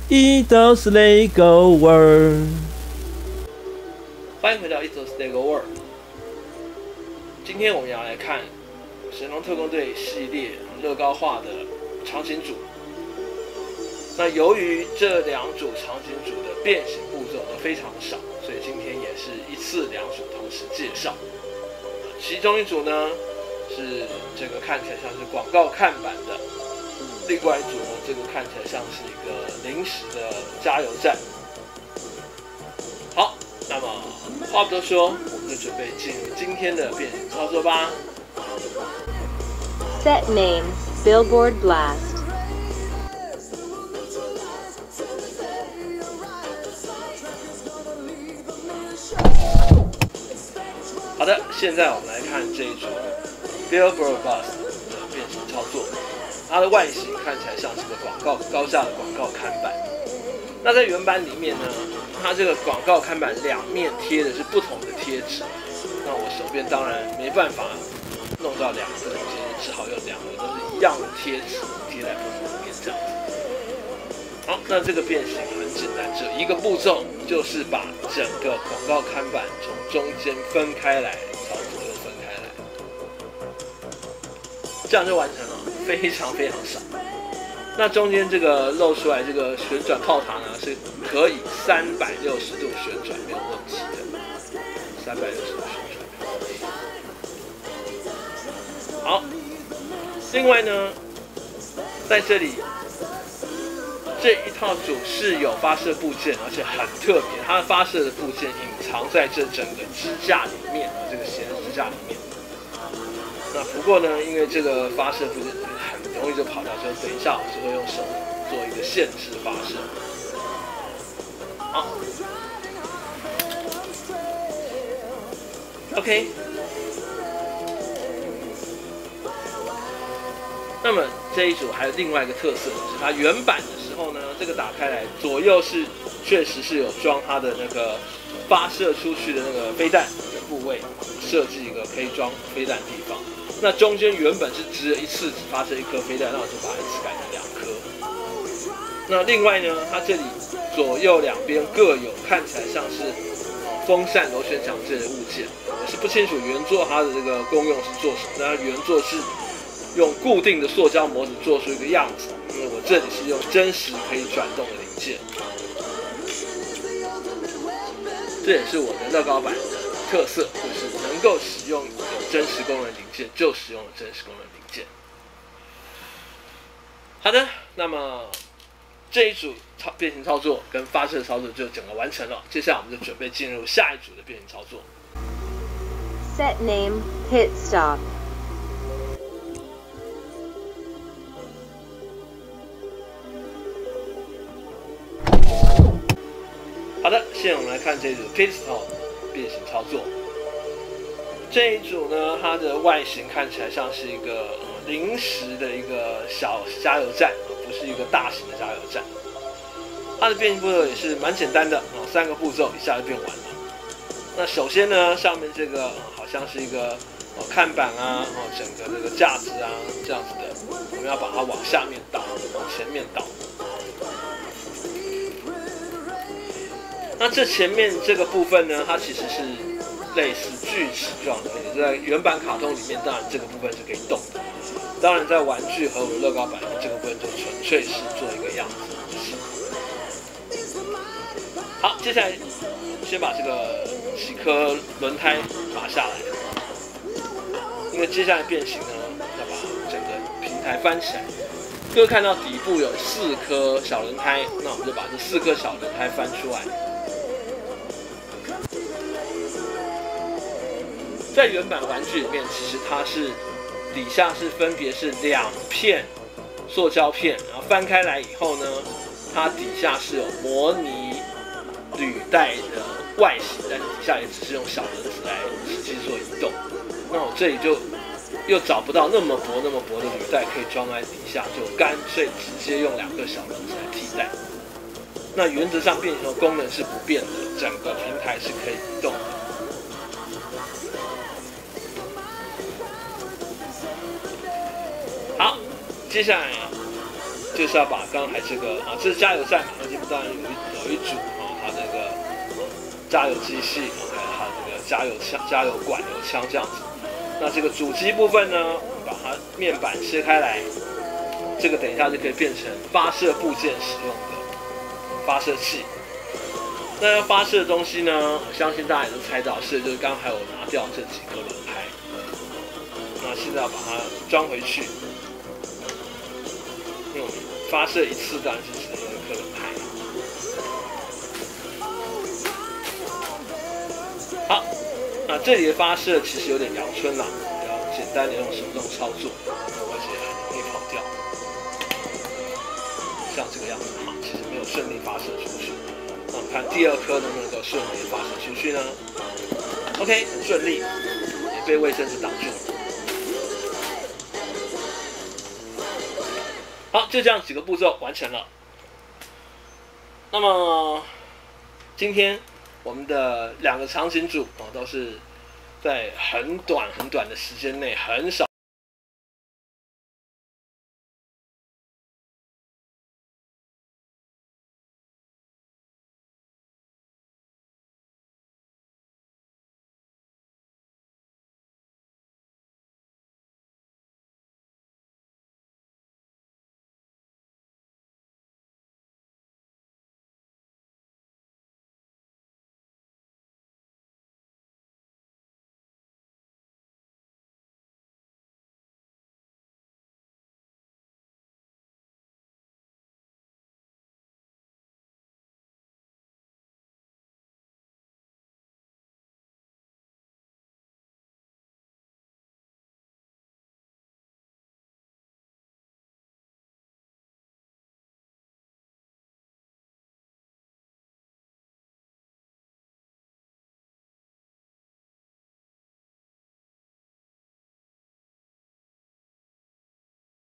It does Lego World。 欢迎回到 It does Lego World。今天我们要来看《神龙特工队》系列乐高化的场景组。那由于这两组场景组的变形步骤都非常少，所以今天也是一次两组同时介绍。其中一组呢是这个看起来像是广告看板的，另外一组呢这个看起来像是一个临时的加油站。好，那么话不多说，我们就准备进入今天的变形操作吧。 Set name Billboard Blast。 好的，现在我们来看这一组 Billboard Blast 的变形操作。它的外形看起来像是个高架的广告看板。那在原版里面呢，它这个广告看板两面贴的是不同的贴纸。那我手边当然没办法弄到两个东西，只好用两个都是一样的贴纸贴在不同的面这样子。好，那这个变形很简单，只有一个步骤，就是把整个广告看板从中间分开来，朝左右分开来，这样就完成了，非常非常少。那中间这个露出来这个旋转炮塔呢，是可以360度旋转，没有问题的。360度旋转没有问题。好，另外呢，在这里这一套组是有发射部件，而且很特别，它的发射的部件隐藏在这整个支架里面，这个斜的支架里面。那不过呢，因为这个发射部件很容易就跑掉，所以等一下我是会用手做一个限制发射。好 ，OK。那么这一组还有另外一个特色，就是它原版的时候呢，这个打开来左右是确实是有装它的那个发射出去的那个飞弹的部位，设计一个可以装飞弹的地方。那中间原本是只一次只发射一颗飞弹，那我就把一次改成2颗。那另外呢，它这里左右两边各有看起来像是风扇螺旋桨这类的物件，我是不清楚原作它的这个功用是做什么，但它原作是用固定的塑胶模组做出一个样子，因为我这里是用真实可以转动的零件，这也是我的乐高版的特色，就是能够使用有真实功能零件就使用了真实功能零件。好的，那么这一组变形操作跟发射操作就整个完成了，接下来我们就准备进入下一组的变形操作。 Set name Pit Stop。 好的，现在我们来看这一组 Pit Stop 变形操作。这一组呢，它的外形看起来像是一个临时的一个小加油站，不是一个大型的加油站。它的变形步骤也是蛮简单的，3个步骤一下就变完了。那首先呢，上面这个好像是一个看板啊，整个这个架子啊这样子的，我们要把它往下面倒，往前面倒。那这前面这个部分呢，它其实是类似锯齿状的，也在原版卡通里面，当然这个部分是可以动的。当然在玩具和我们乐高版的这个部分就纯粹是做一个样子。好，接下来先把这个几颗轮胎拔下来，因为接下来变形呢，要把整个平台翻起来。各位看到底部有4颗小轮胎，那我们就把这4颗小轮胎翻出来。在原版玩具里面，其实它是底下是分别是2片塑胶片，然后翻开来以后呢，它底下是有模拟履带的外形，但是底下也只是用小轮子来实际做移动。那我这里就又找不到那么薄的履带可以装在底下，就干脆直接用2个小轮子来替代。那原则上变形的功能是不变的，整个平台是可以移动的。好，接下来就是要把刚才这个这是加油站嘛，那这边当然有一组它这个加油机器还有它这个加油枪、加油管、油枪这样子。那这个主机部分呢，把它面板切开来，这个等一下就可以变成发射部件使用的发射器。那要发射的东西呢，我相信大家也都猜到，就是刚才我拿掉这几颗轮胎。那现在要把它装回去，因为我们发射一次当然是只能用一颗轮胎。好，那这里的发射其实有点阳春啦，比较简单的用手动操作，而且很容易跑掉，像这个样子其实没有顺利发射出去。那我们看第二颗能不能够顺利发射出去呢 ？OK， 很顺利，也被卫生纸挡住了。好，就这样几个步骤完成了。那么今天我们的2个场景组都是在很短的时间内，很少